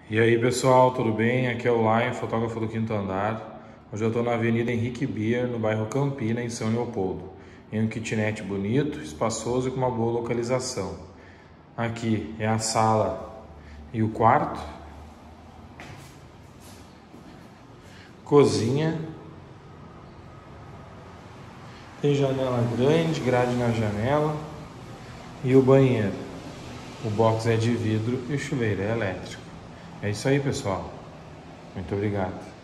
E aí pessoal, tudo bem? Aqui é o Lion, fotógrafo do quinto andar. Hoje eu estou na Avenida Henrique Bier, no bairro Campina, em São Leopoldo. Em um kitnet bonito, espaçoso e com uma boa localização. Aqui é a sala e o quarto. Cozinha. Tem janela grande, grade na janela. E o banheiro. O box é de vidro e o chuveiro é elétrico. É isso aí, pessoal. Muito obrigado.